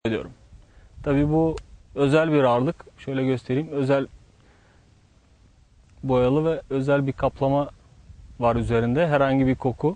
ediyorum. Tabii bu özel bir ağırlık. Şöyle göstereyim. Özel boyalı ve özel bir kaplama var üzerinde. Herhangi bir koku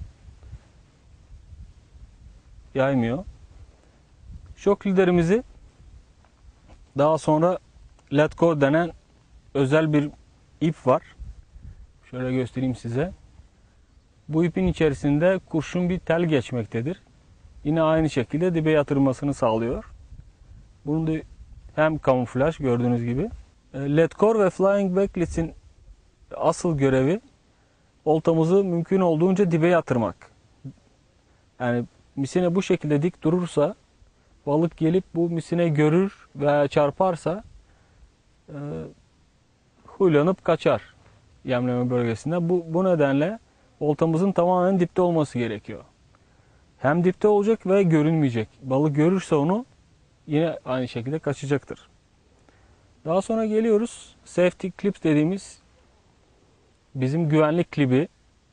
yaymıyor. Şok liderimizi daha sonra let go denen özel bir ip var. Şöyle göstereyim size. Bu ipin içerisinde kurşun bir tel geçmektedir. Yine aynı şekilde dibe yatırmasını sağlıyor. Bunun da hem kamuflaj gördüğünüz gibi. Let go ve flying backlet'in asıl görevi oltamızı mümkün olduğunca dibe yatırmak. Yani misine bu şekilde dik durursa balık gelip bu misine görür veya çarparsa huylanıp kaçar yemleme bölgesinde. Bu nedenle oltamızın tamamen dipte olması gerekiyor. Hem dipte olacak ve görünmeyecek. Balık görürse onu yine aynı şekilde kaçacaktır. Daha sonra geliyoruz. Safety clips dediğimiz bizim güvenlik klibi.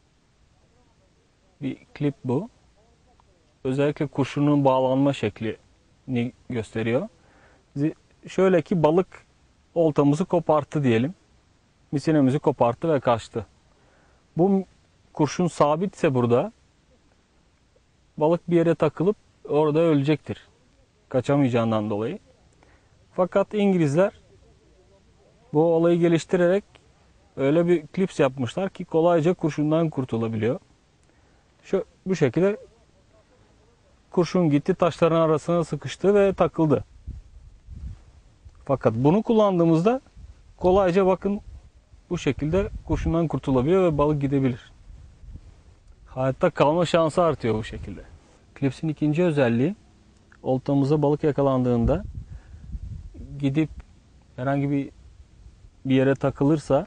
Bir klip bu. Özellikle kurşunun bağlanma şeklini gösteriyor. Şöyle ki balık oltamızı koparttı diyelim. Misinemizi koparttı ve kaçtı. Bu kurşun sabitse burada balık bir yere takılıp orada ölecektir. Kaçamayacağından dolayı. Fakat İngilizler bu olayı geliştirerek öyle bir klips yapmışlar ki kolayca kurşundan kurtulabiliyor. Bu şekilde kurşun gitti, taşların arasına sıkıştı ve takıldı. Fakat bunu kullandığımızda kolayca bakın bu şekilde kurşundan kurtulabiliyor ve balık gidebilir. Hayatta kalma şansı artıyor bu şekilde. Klipsin ikinci özelliği, oltamıza balık yakalandığında gidip herhangi bir yere takılırsa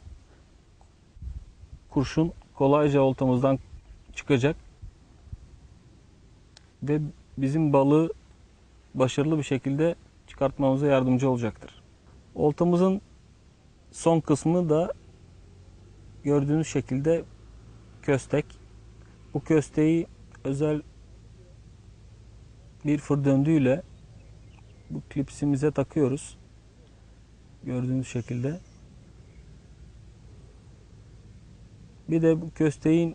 kurşun kolayca oltamızdan çıkacak ve bizim balığı başarılı bir şekilde çıkartmamıza yardımcı olacaktır. Oltamızın son kısmı da gördüğünüz şekilde köstek. Bu kösteği özel bir fır döndüğüyle bu klipsimize takıyoruz. Gördüğünüz şekilde. Bir de bu kösteğin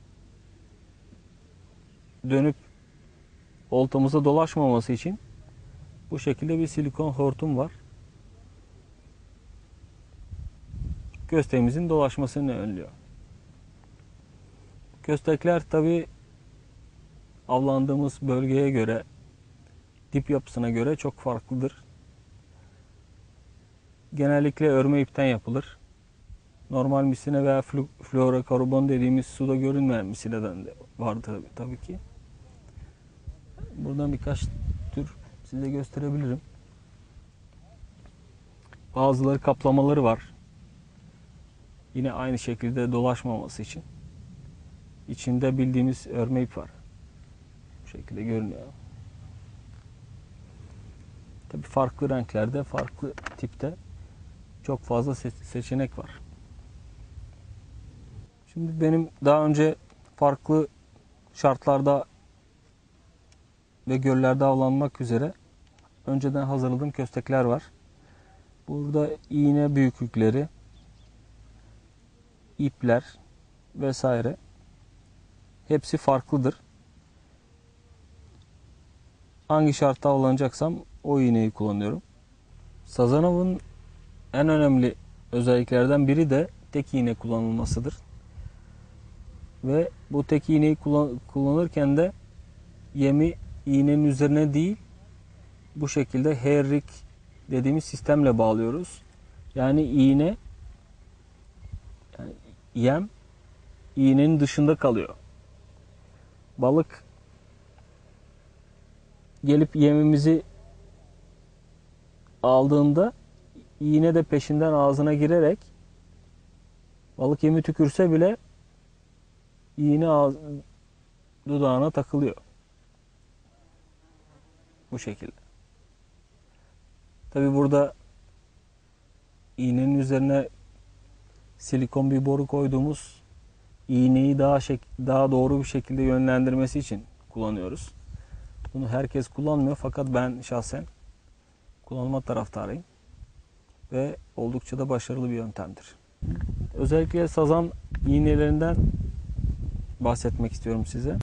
dönüp oltamıza dolaşmaması için bu şekilde bir silikon hortum var. Kösteğimizin dolaşmasını önlüyor. Köstekler tabi avlandığımız bölgeye göre, dip yapısına göre çok farklıdır. Genellikle örme ipten yapılır. Normal misine veya fluorokarbon dediğimiz suda görünmeyen misineden de vardır tabii ki. Buradan birkaç tür size gösterebilirim. Bazıları kaplamaları var. Yine aynı şekilde dolaşmaması için. İçinde bildiğimiz örme ip var. Bu şekilde görünüyor. Tabii farklı renklerde, farklı tipte çok fazla seçenek var. Şimdi benim daha önce farklı şartlarda ve göllerde avlanmak üzere önceden hazırladığım köstekler var. Burada iğne büyüklükleri, ipler vesaire hepsi farklıdır. Hangi şartta avlanacaksam o iğneyi kullanıyorum. Sazan avının en önemli özelliklerden biri de tek iğne kullanılmasıdır. Ve bu tek iğneyi kullanırken de yemi iğnenin üzerine değil, bu şekilde hair rig dediğimiz sistemle bağlıyoruz. Yani yem iğnenin dışında kalıyor. Balık gelip yemimizi aldığında iğne de peşinden ağzına girerek balık yemi tükürse bile iğne dudağına takılıyor. Bu şekilde. Tabi burada iğnenin üzerine silikon bir boru koyduğumuz iğneyi daha doğru bir şekilde yönlendirmesi için kullanıyoruz. Bunu herkes kullanmıyor fakat ben şahsen kullanma taraftarıyım. Ve oldukça da başarılı bir yöntemdir. Özellikle sazan iğnelerinden bahsetmek istiyorum size.